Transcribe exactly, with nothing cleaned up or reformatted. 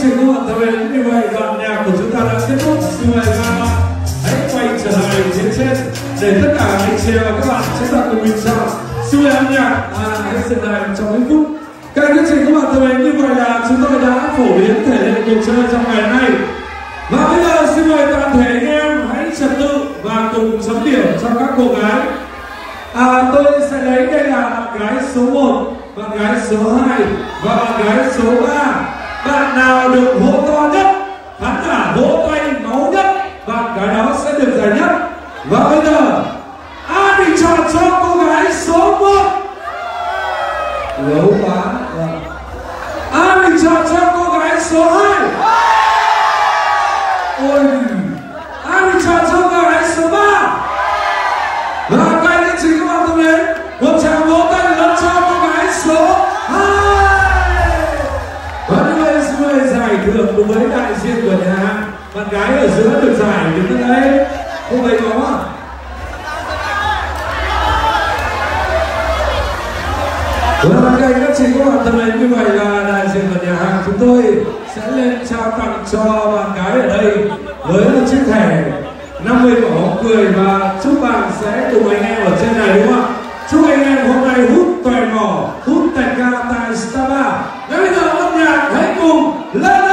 trình của bạn thân mến, như vậy đoạn nhạc của chúng ta đã kết thúc. Xin mời các bạn hãy quay trở lại phía trên để tất cả anh chị và các bạn sẽ tập cùng mình chào. Xin mời âm nhạc à, hãy dừng lại trong những phút. Các chương trình của bạn thân mến, như vậy là chúng tôi đã phổ biến thể hiện cuộc chơi trong ngày nay. Và bây giờ xin mời toàn thể anh em hãy trật tự và cùng chấm điểm cho các cô gái. À, tôi sẽ lấy đây là bạn gái số một, bạn gái số hai và bạn gái số ba. Bạn nào được vỗ to nhất, khán giả vỗ tay máu nhất, bạn gái đó sẽ được giải nhất. Và bây giờ ai bình chọn cho cô gái số một? Yếu quá. Ai bình chọn cho cô gái số hai? Ôi, ai bình chọn cho cô gái số ba? Và các anh chị các bạn thân mến, một tràng vỗ tay lớn cho cô gái số hai. Và như vậy xin mời giải thưởng đối với đại diện của nhà hàng. Bạn gái ở giữa được giải đứng ở đây. Không thấy có à? Và các anh các chị các bạn thân mến, như vậy là đại diện của nhà hàng chúng tôi sẽ lên trao tặng cho bạn gái ở đây với một chiếc thẻ năm mươi quả bóng cười, và chúc bạn sẽ cùng anh em ở trên này, đúng không ạ? Chúc anh em hôm nay hút tòi mỏ, hút tẹt ga tại Star Bar. Ngay bây giờ âm nhạc hãy cùng lên.